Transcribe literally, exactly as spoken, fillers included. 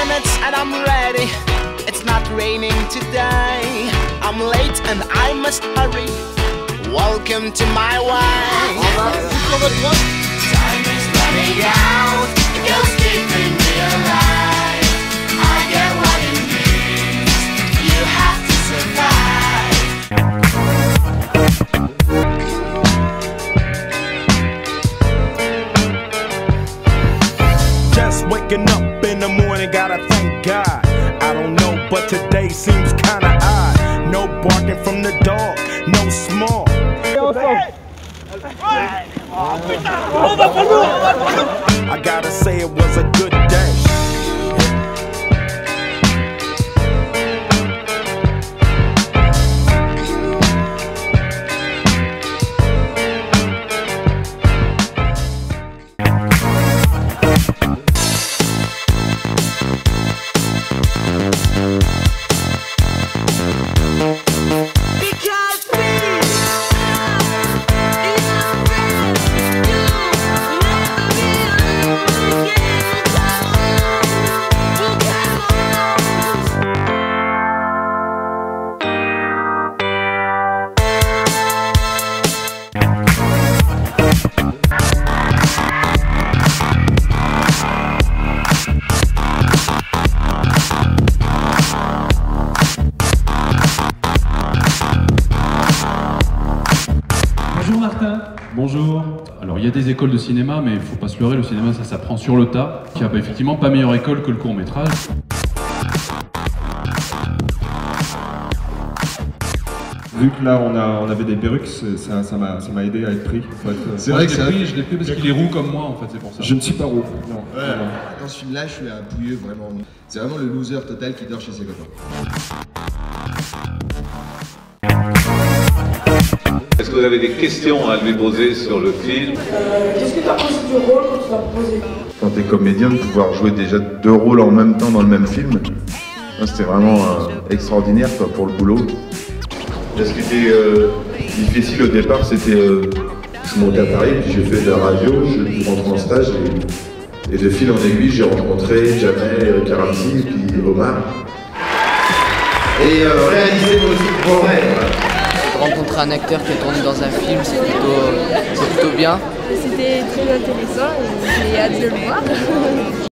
minutes and I'm ready. It's not raining today. I'm late and I must hurry. Welcome to my way. Time is running out. You're keeping me alive. I get what it means. You have to survive. Just waking up in the morning, gotta thank God. I don't know, but today seems kinda odd. No barking from the dog, no small. I gotta say it was a good day. Bonjour Martin. Bonjour. Alors il y a des écoles de cinéma, mais il faut pas se leurrer, le cinéma ça s'apprend sur le tas. Il n'y a pas, effectivement pas meilleure école que le court métrage. Vu que là on, a, on avait des perruques, ça, ça m'a aidé à être pris. C'est vrai que je l'ai pris, je l'ai pris parce qu'il est roux comme moi en fait, c'est pour ça. Je ne suis pas roux. Non. Ouais, non. Dans ce film-là, je suis un pouilleux vraiment. C'est vraiment le loser total qui dort chez ses copains. Est-ce que vous avez des questions à lui poser sur le film? euh, Qu'est-ce que tu as pensé du rôle quand tu l'as proposé? Quand tu es comédien, de pouvoir jouer déjà deux rôles en même temps dans le même film, c'était vraiment euh, extraordinaire quoi, pour le boulot. Ce qui était euh, difficile au départ, c'était euh, je montais à Paris, puis j'ai fait de la radio, je rentre en stage et, et de fil en aiguille, j'ai rencontré Jamel, Karamzi, puis Omar. Et euh, réaliser vos rêves. Rencontrer un acteur qui a tourné dans un film, c'est plutôt, plutôt bien. C'était très intéressant et j'ai hâte de le voir.